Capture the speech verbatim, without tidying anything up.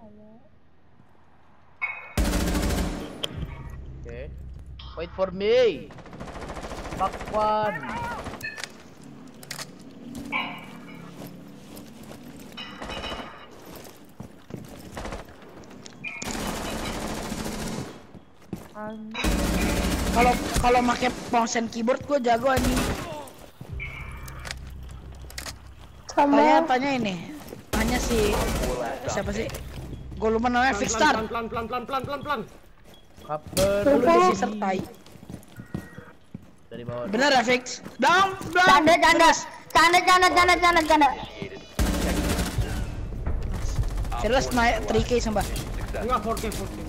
Okay. Wait for me. Fuck one. Kalau kalau pakai mouse and keyboard gue jago anjing. Tanya tanya ini. Tanya si siapa sih? Gue lupa namanya Fixstar. Pelan pelan pelan pelan pelan pelan. Kapan Dulu di disertai. Dari bawah. Bener ya Fix? Down, down. Canda, canda, canda, canda, canda, canda, canda. Serius naik tiga K sumpah. Enggak, four K, four K.